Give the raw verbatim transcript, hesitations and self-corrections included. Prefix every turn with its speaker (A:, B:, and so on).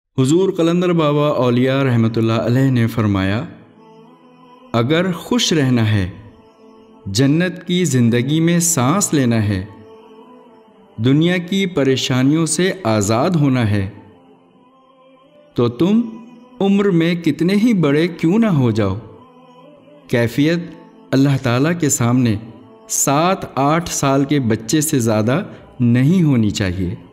A: हुजूर कलंदर बाबा औलिया रहमतुल्लाह अलैह ने फरमाया, अगर खुश रहना है, जन्नत की ज़िंदगी में सांस लेना है, दुनिया की परेशानियों से आज़ाद होना है, तो तुम उम्र में कितने ही बड़े क्यों ना हो जाओ, कैफियत अल्लाह ताला के सामने सात आठ साल के बच्चे से ज़्यादा नहीं होनी चाहिए।